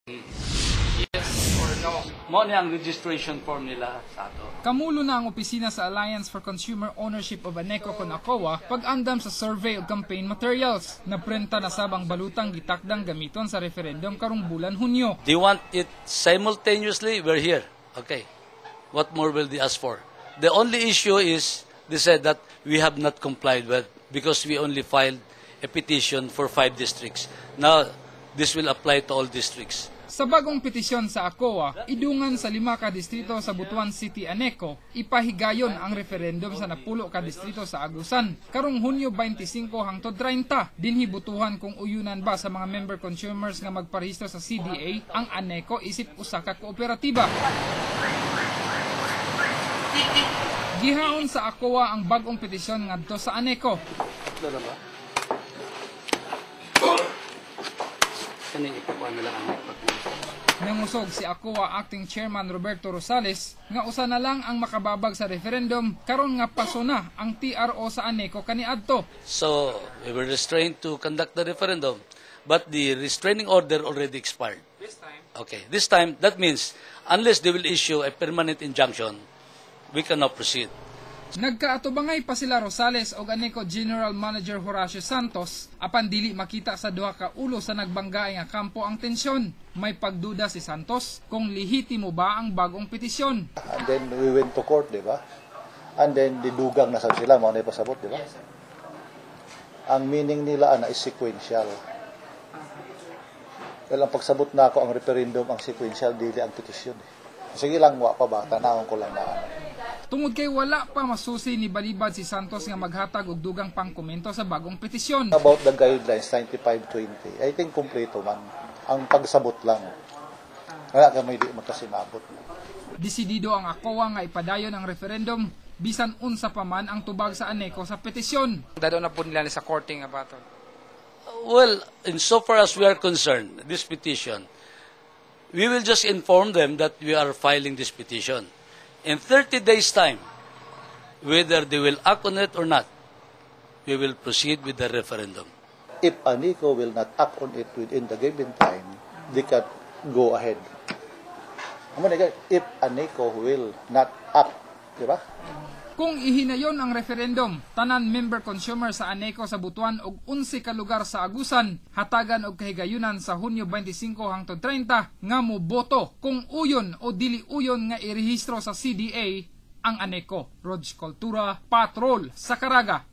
Yes or no? Mo ni ang registration form nila sa ato. Kamulo na ang opisina sa Alliance for Consumer Ownership of Aneco kon ACOA pag-andam sa survey ug campaign materials. Naprenta na sabang balutang gitakdang gamiton sa referendum karong bulan Hunyo. They want it simultaneously, we're here. Okay. What more will they ask for? The only issue is they said that we have not complied with because we only filed a petition for 5 districts. Now, this will apply to all districts. Sa bagong petisyon sa ACOA, idungan sa 5 ka distrito sa Butuan City, Aneco, ipahigayon ang referendum sa napulo ka distrito sa Agusan. Karong Hunyo 25 hangtod 30, dinhi butuhan kung uyunan ba sa mga member consumers nga magparehistro sa CDA ang Aneco isip usa ka kooperatiba. Gihaon sa ACOA ang bagong petisyon ngadto sa Aneco. Nangusog si ACOA Acting Chairman Roberto Rosales nga usa na lang ang makababag sa referendum karon nga paso na ang TRO sa Aneco kaniadto. So, we were restrained to conduct the referendum, but the restraining order already expired. This time? Okay, this time, that means, unless they will issue a permanent injunction, we cannot proceed. Nagkaatubangay pa sila Rosales o Aneco General Manager Horacio Santos apan dili makita sa duha ka ulo sa nagbanggaay nga kampo ang tensyon. May pagduda si Santos kung lehitimo ba ang bagong petisyon. And then we went to court, di ba? And then didugang na sila, mga naipasabot, di ba? Ang meaning nila na is sequential. Well, ang pagsabot na ako ang referendum, ang sequential, dili ang petisyon. Sige lang, wa pa ba? Tanawang ko lang na Tungod kay wala pa masusi ni balibad si Santos nga maghatag og dugang pangkomento sa bagong petisyon. About the guidelines 95-20, I think kumpleto man. Ang pagsabot lang. Wala ka may di makasinabot. Desidido ang ACOA nga ipadayon ang referendum bisan unsa pa man ang tubag sa Aneco sa petisyon. Dado na po nila sa courting about it. Well, insofar as we are concerned, this petition, we will just inform them that we are filing this petition. In 30 days' time, whether they will act on it or not, we will proceed with the referendum. If Aneco will not act on it within the given time, they can go ahead. If Aneco will not act, di ba? Kung ihinayon ang referendum, tanan member consumer sa Aneco sa Butuan og 11 ka lugar sa Agusan, hatagan og kahigayunan sa Hunyo 25 hangtod 30 nga moboto kung uyon o dili uyon nga irehistro sa CDA ang Aneco. Rog Cultura, Patrol sa Caraga.